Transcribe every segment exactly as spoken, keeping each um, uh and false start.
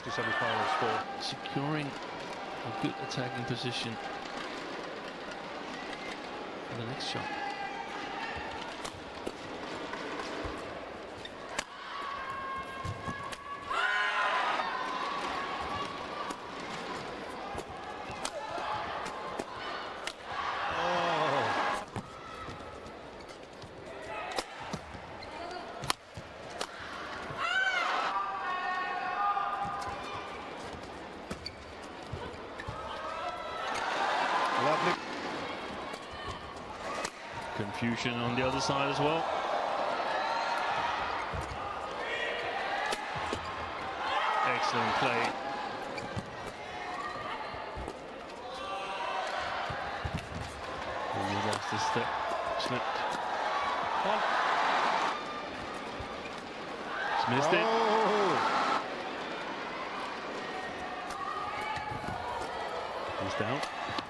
the semi-finals for. Securing a good attacking position for the next shot. Lovely. Confusion on the other side as well. Excellent play. And he lost his step, slipped. One. He's missed it. Oh. He's down.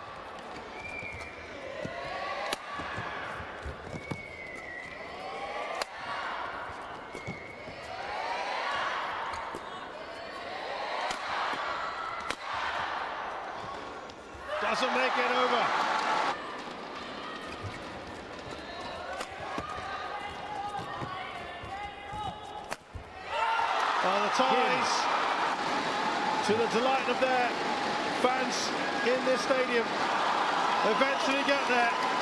Doesn't make it over. Oh, the ties, to the delight of their fans in this stadium, eventually get there.